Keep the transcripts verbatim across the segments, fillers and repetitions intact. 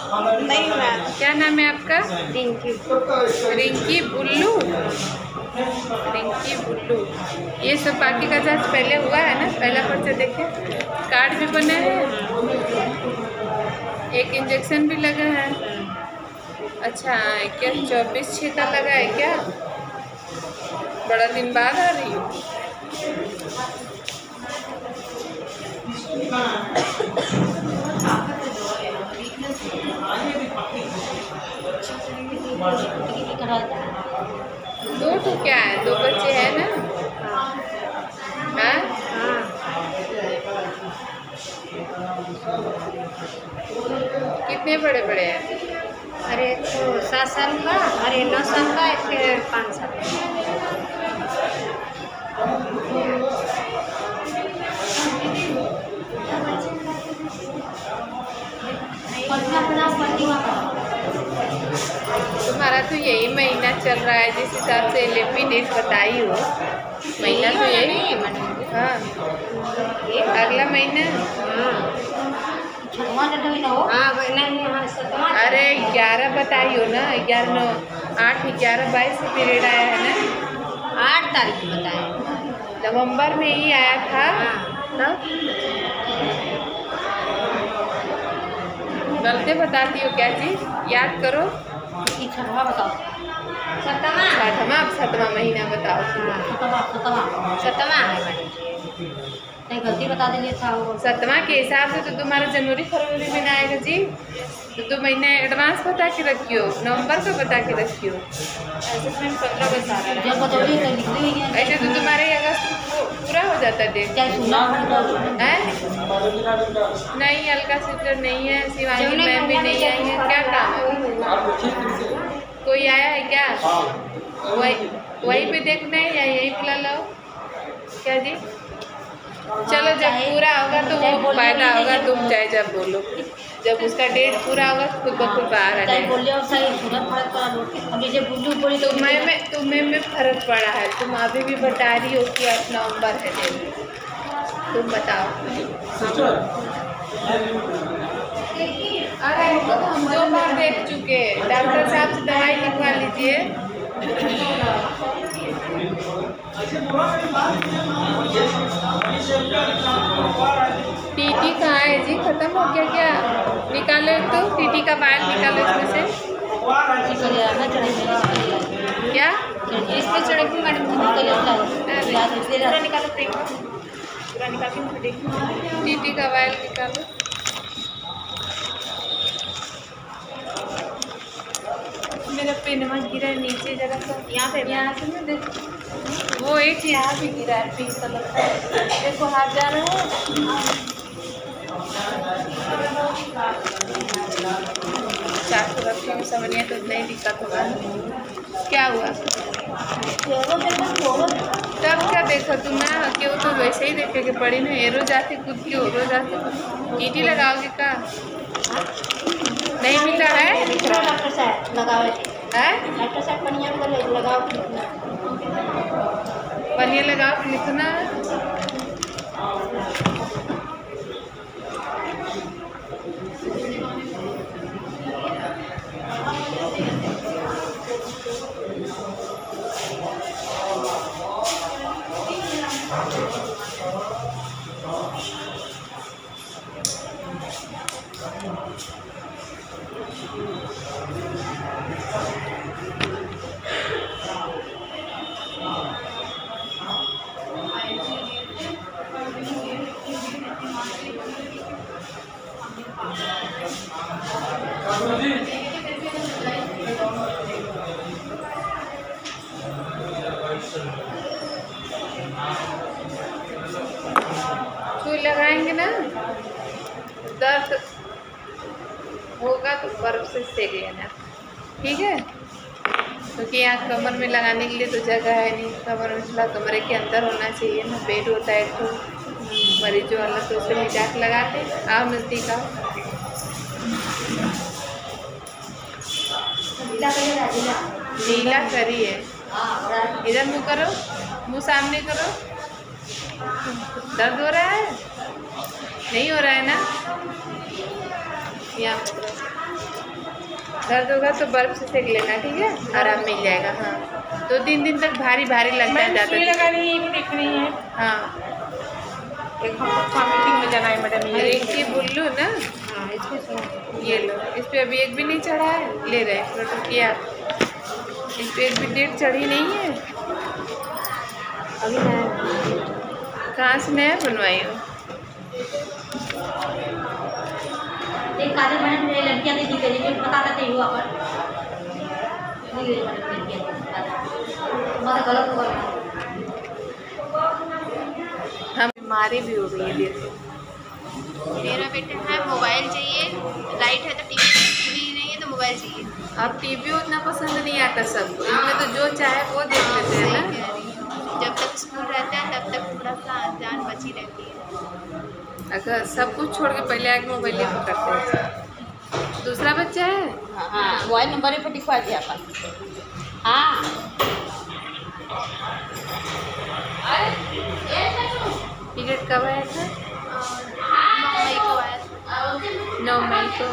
नहीं हुआ। क्या नाम है आपका? रिंकी। रिंकी बुल्लू। रिंकी बुल्लू। ये सब बाकी का जांच पहले हुआ है ना? पहला पर्चा देखे, कार्ड भी बना है, एक इंजेक्शन भी लगा है। अच्छा, क्या चौबीस छः का लगा है क्या? बड़ा दिन बाद आ रही हो। दो तो क्या है, दो बच्चे हैं ना? हाँ हाँ। कितने बड़े बड़े हैं? अरे एक तो सात साल का, अरे नौ साल का, एक पाँच साल का। तुम्हारा तो यही महीना चल रहा है जिस हिसाब से एलएपी डेट बताई हो, महीना तो यही। हाँ, अगला महीना। अरे ग्यारह बताई हो ना, ग्यारह नौ आठ ग्यारह बाईस से पीरियड आया है ना? आठ तारीख को बताए, नवंबर में ही आया था ना? गलती बताती हो क्या चीज, याद करो। छठवा बताओ। सतमा छठवा सतवा महीना बताओ। सतवा सतवा सतवा है, नहीं गलती बता दिए था वो। सतवा के हिसाब से तो तुम्हारा जनवरी फरवरी में आएगा जी, तो तुम महीने एडवांस बता के रखियो, नवंबर को बता के रखियो। ऐसे में पंद्रह बस आ रहा है, ऐसे तो तुम्हारे अगस्त पूरा हो जाता है डेट। नहीं, अलका सिस्टर नहीं है, शिवानी मैम भी नहीं आई है। क्या काम है? कोई आया है क्या? वही वहीं पे देखना है या यहीं पे ला? क्या जी? चलो, जब पूरा होगा तो वो फायदा होगा, तुम चाहे जब बोलो, जब उसका डेट पूरा होगा खुद ब खुद बाहर आ जाएगा। तुम्हें में तुम्हें में फर्क पड़ा है, तुम अभी भी बता रही हो कि अब नवंबर है डेट। तुम बताओ। अरे इनको तो हम दो बार देख चुके, डॉक्टर साहब से दवाई लिखवा लीजिए। टीटी कहाँ है जी? खत्म हो गया क्या? निकालो तो टीटी का बाल निकालो इसमें से। क्या इस पे चढ़े की मैडम पूरा निकालो, पूरा निकाल के टीटी का बाल निकालो। मेरा पेनवा गिरा है नीचे जरा सा, यहाँ पे यहाँ से ना देखो, वो एक यहाँ भी गिरा है पिंक कलर का, देखो हाथ जा रहा है। चाकू रखी हम समझिए तो नहीं दिक्कत होगा। क्या हुआ? तब क्या देखा तुम ना कि वो तो वैसे ही देखे कि पड़ी ना, एरो जाती खुद की हो जाती। टीटी लगाओगे का? नहीं मिला है? डॉक्टर साहब लगाओ है? डॉक्टर साहब पनिया लगाओ, पनिया लगाओ, लिखना। सुई लगाएंगे ना, दर्द होगा तो बर्फ से सेक लेना, ठीक है? क्योंकि यहाँ कमर में लगाने के लिए तो जगह है नहीं, कमर में थोड़ा कमरे के अंदर होना चाहिए ना, बेड होता है तो मरीजों वाला, तो उससे मिटा के लगाते। आओ नज़दीक आओ। नीला करिए, इधर मुँह करो, मुँह सामने करो। दर्द हो रहा है? नहीं हो रहा है ना? यहाँ पे दर्द होगा तो बर्फ से सेक लेना, ठीक है, आराम मिल जाएगा। हाँ, दो तीन दिन तक भारी भारी लगता है ज़्यादा। लगा रही है, देख रही है। हाँ, एक हमको मीटिंग में जाना है मैडम। ये रिंकी बुल्लू ना, हाँ इसको ये लो, इस पे अभी एक भी नहीं चढ़ा है, ले रहे हैं फोटो किया। इस पे एक भी डेट चढ़ी नहीं है। अभी नया कहाँ से नया बनवाई हो? एक काले बहन मेरे लड़कियां दीदी के लिए बता देते हुआ पर नहीं ले लड़कियां मतलब गलत होगा। हम बीमारी भी हो गई है देर से। मेरा बेटा है मोबाइल चाहिए, लाइट है तो टीवी टीवी नहीं है तो मोबाइल चाहिए। अब टीवी उतना पसंद नहीं आता सबको, इसमें तो जो चाहे वो देख लेते हैं ना। जब तक स्कूल रहता है तब तक थोड़ा सा जान बची रहती है। अगर सब कुछ छोड़ के पहले आके मोबाइल ही पकड़ते हैं। दूसरा बच्चा है? हाँ मोबाइल नंबर पे लिखवा दिया अपन। हाँ पीरियड कब आया था? नौ मई को आया था। नौ मई को।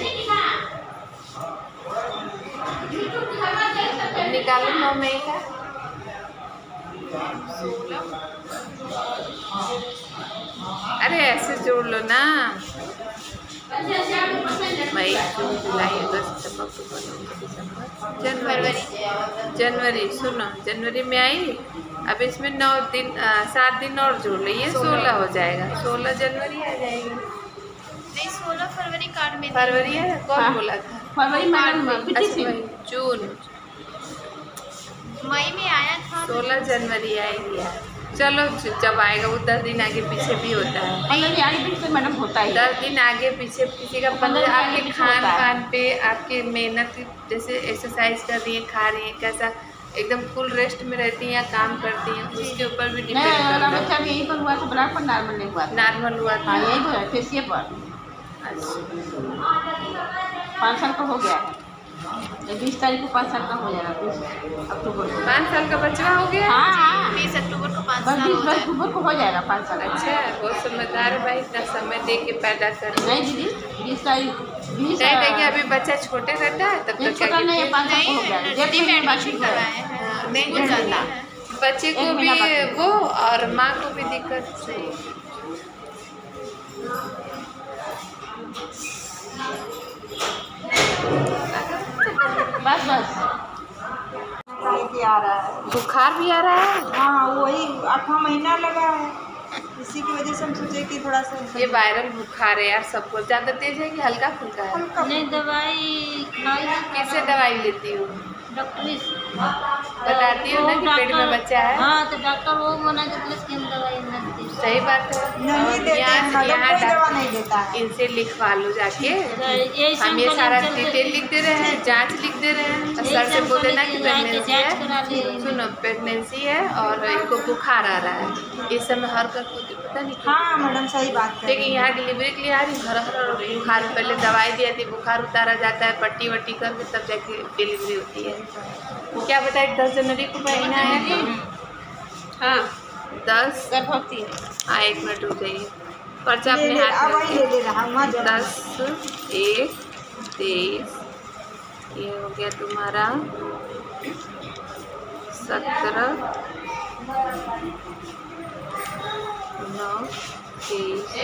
निकालो नौ मई का। अरे ऐसे जोड़ लो ना। मई, जून, जुलाई, अगस्त, सितंबर, अक्टूबर, नवंबर, दिसंबर, जनवरी। जनवरी सुनो, जनवरी में आई। अब इसमें नौ दिन आ, सात दिन और जोड़ लीजिए, सोलह हो जाएगा। सोलह जनवरी आ जाएगी। नहीं, सोलह फरवरी कार्ड में थी। फरवरी है, कौन हाँ। बोला था? फरवरी मैडम अच्छा मई, जून, मई में आया था। सोलह जनवरी आएगी यार। चलो जब आएगा वो दस दिन आगे पीछे भी होता है। मैडम होता है दस दिन आगे पीछे किसी का पंद्रह। आपके खान पान पे, आपके मेहनत, जैसे एक्सरसाइज कर रही है, खा रही है, कैसा एकदम फुल रेस्ट में रहती हैं या काम करती हैं, उसके ऊपर भी डिपेंड करता है। बच्चा यही पर हुआ था, बड़ा पर नॉर्मल नहीं हुआ था। नॉर्मल हुआ था। हाँ यही पर फेसियल पर अच्छा, पाँच साल का हो गया है। बीस तारीख को पाँच साल का हो जाएगा, बीस अक्टूबर को। पाँच साल का बच्चा हो गया। हाँ हाँ बीस अक्टूबर को पाँच बस साल बीस हो जाए। अक्टूबर को हो जाएगा पाँच साल का। अच्छा, बहुत समझदार है भाई, इतना समय दे के पैदा कर। नहीं दीदी, बीस तारीख बीस नहीं देखिए, अभी बच्चा छोटे रहता है तब नहीं, तक छोटा नहीं है, पाँच साल का नहीं, हो गया। नर्सरी डेढ़ में महीने बाकी एडमिशन है। करवाए हैं। नहीं स्कूल जाती करना। है। बच्चे को एक भी महीना बाकी। वो और माँ को भी दिक्कत से। बस बस आ रहा है। बुखार भी आ रहा है। हाँ वही आठवां महीना लगा है, इसी की वजह से हम सोचे कि थोड़ा सा ये वायरल बुखार है यार, सबको। ज़्यादा तेज है कि हल्का फुल्का है? हल्का नहीं दवाई खाई किससे दवाई लेती हो? डॉक्टरी से बताती हो ना कि पेट में बच्चा है। हाँ तो डॉक्टर वो मना देते कि हम दवाई नहीं देते। सही बात है। नहीं देते हैं यहाँ मैडम, यहाँ कोई दवा डॉक्टर नहीं देता है। इनसे लिखवा लो जाके। यही हम ये सारा डिटेल लिख दे रहे हैं, जांच लिख दे रहे हैं। और सर से बोल देना कि प्रेगनेंसी है, सुनो प्रेगनेंसी है और इनको बुखार आ रहा है। इस समय हर का कुछ पता नहीं क्यों। हाँ मैडम सही बात है। लेकिन यहाँ डिलीवरी के लिए आ रही हर हर बुखार, पहले दवाई दी जाती है, बुखार उतारा जाता है, पट्टी वट्टी करके तब जाके डिलीवरी होती है। क्या बताए, दस जनवरी को महीना है। हाँ दस गर्भवती। हाँ एक मिनट रुक जाइए, पर्चा ले अपने ले, हाथ अब में वही ले ले रहा हूँ माँ जब। दस एक तेईस, ये हो गया तुम्हारा सत्रह नौ तेईस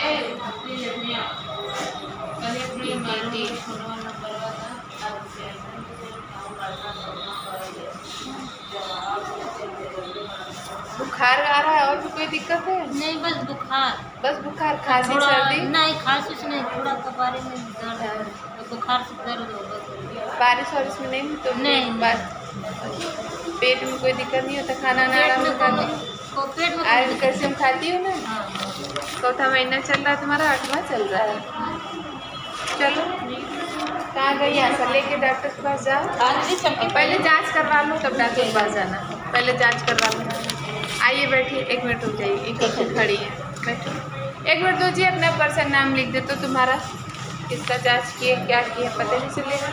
बुखार आ रहा है और भी कोई दिक्कत है? नहीं बस बुखार। बस बुखार, खांसी, थोड़ा सर्दी? नहीं खांसी से नहीं, थोड़ा कपारे में दर्द है, तो बुखार से दर्द होगा। बारिश वारिश में नहीं तो नहीं। बस पेट में कोई दिक्कत नहीं होता? खाना पेट नाड़ा में में को- खाती? को पेट में आयरन कैल्शियम खाती हो ना? हाँ। चौथा महीना चल रहा है तुम्हारा, आठवां चल रहा है। चलो कहाँ गई आशा, लेके डॉक्टर के पास जाओ। और पहले जांच करवा लो तब डॉक्टर के पास जाना। पहले जांच करवा लो। आइए बैठिए, एक मिनट रुक जाइए, एक मिनट खड़ी है, बैठो। एक मिनट दीजिए, अपना पर्सन नाम लिख दे तो तुम्हारा किसका जांच किए क्या किए पता नहीं चलेगा।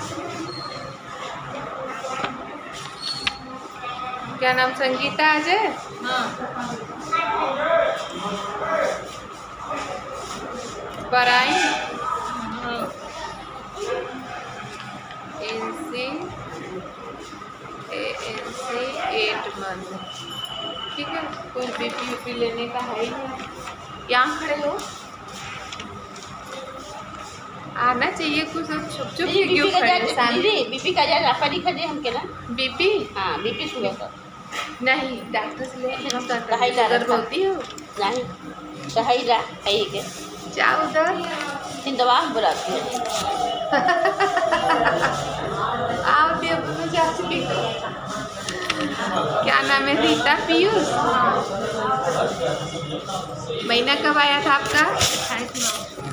क्या नाम, संगीता अजय? हाँ बराई हाँ। C A N C eight month. ठीक है, कोई बीपी वीपी लेने का है ही नहीं। यहाँ खड़े हो, आना चाहिए कुछ। चुप चुप के क्यों खड़े सामने? बीपी का जा आपका लिखा दे हमके ना। बीपी? हाँ, बीपी शुगर का नहीं, डॉक्टर से ले कहीं ला शुगर होती हो नहीं, कहीं ला कहीं के जाओ उधर, तीन दवा हम बुलाती है। आओ भी अपना चाची पी। क्या नाम है? रीता पीयूष। महीना कब आया था आपका?